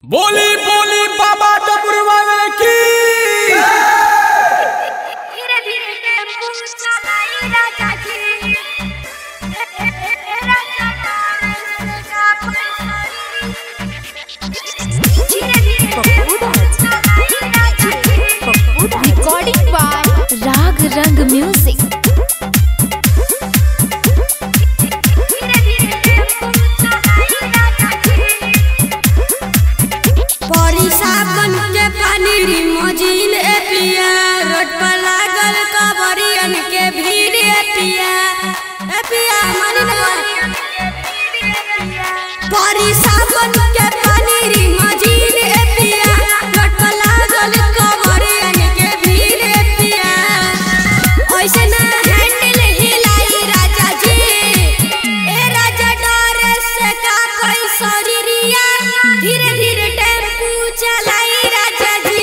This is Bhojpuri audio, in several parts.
बोली बोली बाबा डमरू वाले की। धीरे धीरे टेम्पो चलाई राजा जी, राजा का धीरे धीरे रिकॉर्डिंग बाय राग रंग म्यूजिक। मजीन एपिया रोड पर लागल कबरियन के भीड़ एपिया एपिया मरीन परी सावन के पानी री मजीन एपिया रोड पर लागल कबरियन के भीड़ एपिया ओइसे ना हैंडल हिलाई राजा जी, ए राजा डरे से का कोई शरीरिया धीरे धीरे टेम्पू चलाई राजा जी।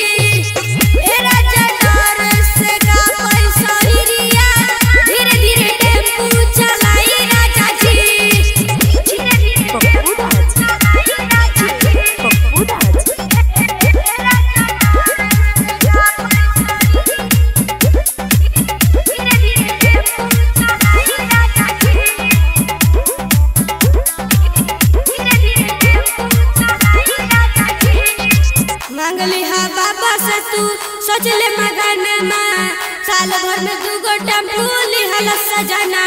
मांगली हा बाबा से तू सोचले मगन में साल भर में दू गो टेम्पू लिहल सजना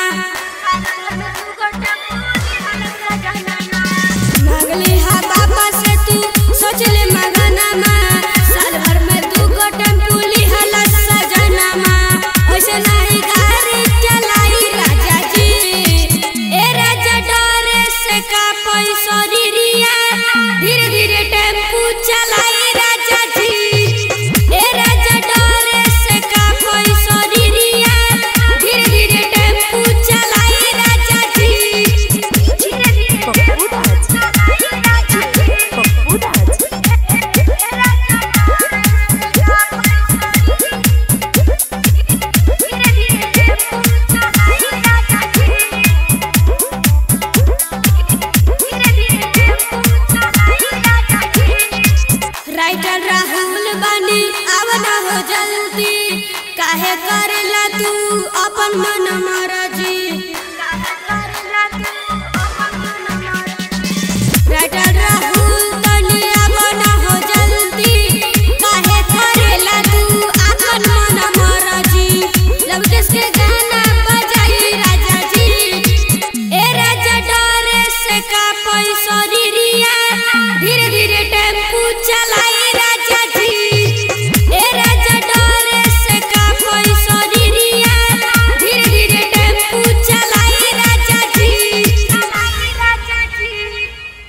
मांगली हा बाबा से तू सोचले मगन में साल भर में दू गो टेम्पू लिहल सजना ओइसे नहीं गाड़ी चलाई राजा जी, ए राजा डरे से का पैसा रिया धीरे धीरे टेम्पू चलाई राजा जी, ए राजा डरे से का पैसा रिया धीरे धीरे टेम्पू चलाई राजा जी। धीरे धीरे राइटर राहुल बनी आवना हो जल्दी, काहे करेला तू अपन मन मर्जी। राइटर राहुल बनी आवना हो जल्दी, काहे करेला तू अपन मन मर्जी। लब किसके गाना बजाई राजा जी, ए राजा डरे से का पैसा रिया धीरे धीरे टेम्पू